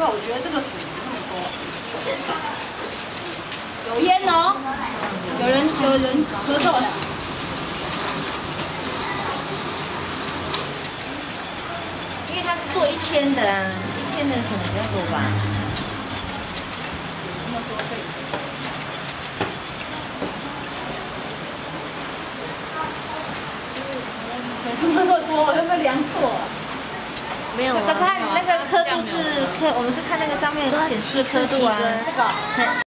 怪，我觉得这个水那么多，有烟哦，有人咳嗽了。 因为他是做1000的啊，1000的可能比较多吧。 那么多可以。那么多，我有没有量错啊？ 没有啊。可是它那个刻度是我们是看那个上面显示刻度啊。 这个。